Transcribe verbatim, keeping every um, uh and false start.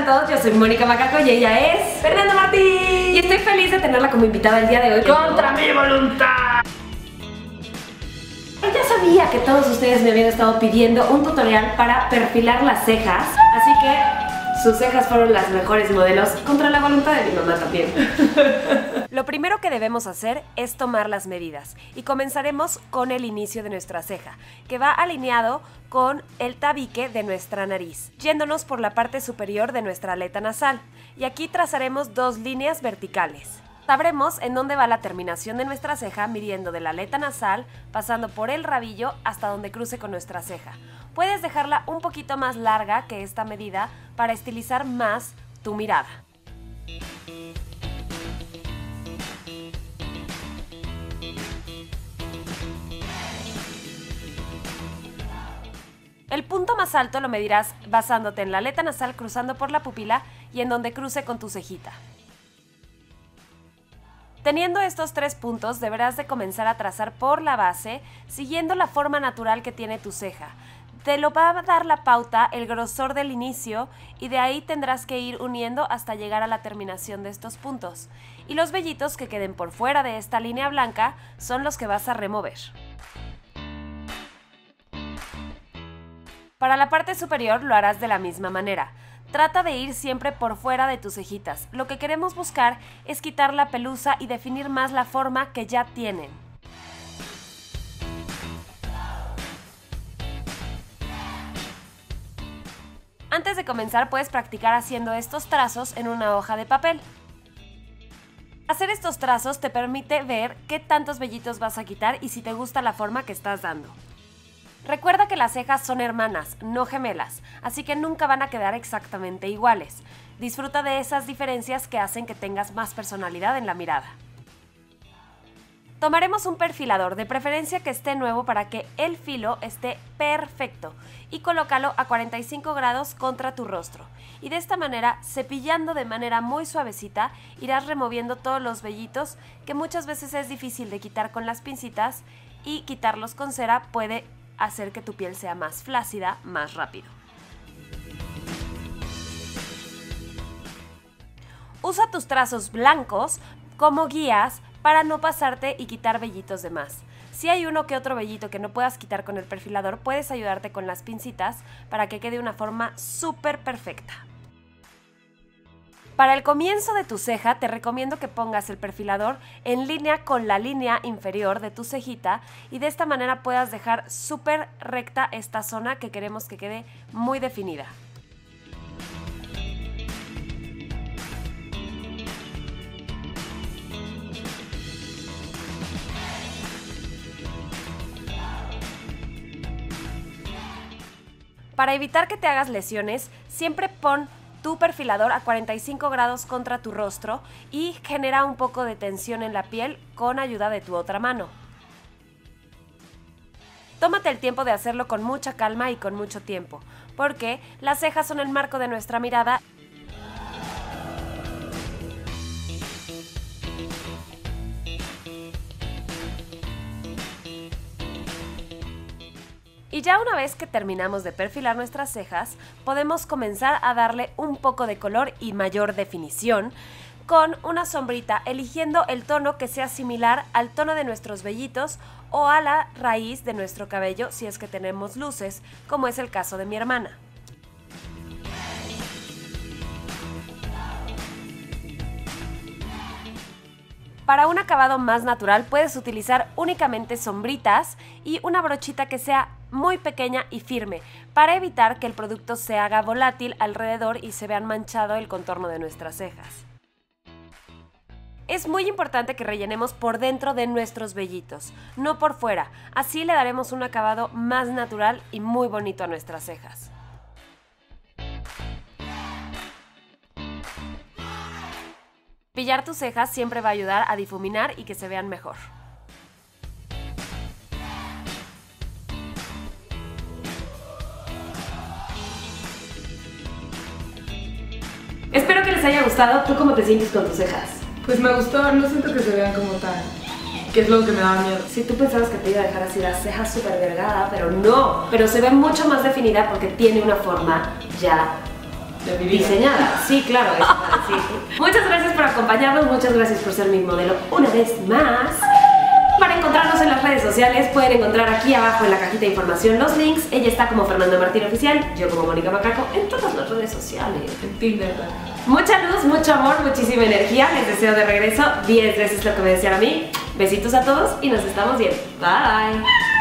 están todos? Yo soy Mónica Macaco y ella es Fernanda Martín. Y estoy feliz de tenerla como invitada el día de hoy. ¡Contra mi voluntad! Ya sabía que todos ustedes me habían estado pidiendo un tutorial para perfilar las cejas, así que sus cejas fueron las mejores modelos, contra la voluntad de mi mamá también. Lo primero que debemos hacer es tomar las medidas y comenzaremos con el inicio de nuestra ceja, que va alineado con el tabique de nuestra nariz, yéndonos por la parte superior de nuestra aleta nasal, y aquí trazaremos dos líneas verticales. Sabremos en dónde va la terminación de nuestra ceja midiendo de la aleta nasal, pasando por el rabillo hasta donde cruce con nuestra ceja. Puedes dejarla un poquito más larga que esta medida para estilizar más tu mirada. El punto más alto lo medirás basándote en la aleta nasal cruzando por la pupila y en donde cruce con tu cejita. Teniendo estos tres puntos, deberás de comenzar a trazar por la base, siguiendo la forma natural que tiene tu ceja. Te lo va a dar la pauta el grosor del inicio y de ahí tendrás que ir uniendo hasta llegar a la terminación de estos puntos. Y los vellitos que queden por fuera de esta línea blanca son los que vas a remover. Para la parte superior lo harás de la misma manera. Trata de ir siempre por fuera de tus cejitas. Lo que queremos buscar es quitar la pelusa y definir más la forma que ya tienen. Antes de comenzar puedes practicar haciendo estos trazos en una hoja de papel. Hacer estos trazos te permite ver qué tantos vellitos vas a quitar y si te gusta la forma que estás dando. Recuerda que las cejas son hermanas, no gemelas, así que nunca van a quedar exactamente iguales. Disfruta de esas diferencias que hacen que tengas más personalidad en la mirada. Tomaremos un perfilador, de preferencia que esté nuevo para que el filo esté perfecto, y colócalo a cuarenta y cinco grados contra tu rostro. Y de esta manera, cepillando de manera muy suavecita, irás removiendo todos los vellitos que muchas veces es difícil de quitar con las pincitas, y quitarlos con cera puede hacer que tu piel sea más flácida más rápido. Usa tus trazos blancos como guías para no pasarte y quitar vellitos de más. Si hay uno que otro vellito que no puedas quitar con el perfilador, puedes ayudarte con las pincitas para que quede una forma súper perfecta. Para el comienzo de tu ceja te recomiendo que pongas el perfilador en línea con la línea inferior de tu cejita y de esta manera puedas dejar súper recta esta zona que queremos que quede muy definida. Para evitar que te hagas lesiones, siempre pon tu perfilador a cuarenta y cinco grados contra tu rostro y genera un poco de tensión en la piel con ayuda de tu otra mano. Tómate el tiempo de hacerlo con mucha calma y con mucho tiempo, porque las cejas son el marco de nuestra mirada. Y ya una vez que terminamos de perfilar nuestras cejas, podemos comenzar a darle un poco de color y mayor definición con una sombrita, eligiendo el tono que sea similar al tono de nuestros vellitos o a la raíz de nuestro cabello si es que tenemos luces, como es el caso de mi hermana. Para un acabado más natural puedes utilizar únicamente sombritas y una brochita que sea muy pequeña y firme para evitar que el producto se haga volátil alrededor y se vean manchado el contorno de nuestras cejas. Es muy importante que rellenemos por dentro de nuestros vellitos, no por fuera, así le daremos un acabado más natural y muy bonito a nuestras cejas. Pillar tus cejas siempre va a ayudar a difuminar y que se vean mejor. Espero que les haya gustado. ¿Tú cómo te sientes con tus cejas? Pues me gustó, no siento que se vean como tan... que es lo que me daba miedo. Si tú pensabas que te iba a dejar así la ceja súper delgada, pero no. Pero se ve mucho más definida porque tiene una forma ya de mi vida. Diseñada, sí, claro, eso va a decir. Muchas gracias por acompañarnos, muchas gracias por ser mi modelo una vez más. Para encontrarnos en las redes sociales pueden encontrar aquí abajo en la cajita de información los links. Ella está como Fernanda Martín Oficial, yo como Mónica Macaco, en todas las redes sociales. En Tinder también. Mucha luz, mucho amor, muchísima energía. Les deseo de regreso diez veces lo que me desean a mí. Besitos a todos y nos estamos viendo. Bye.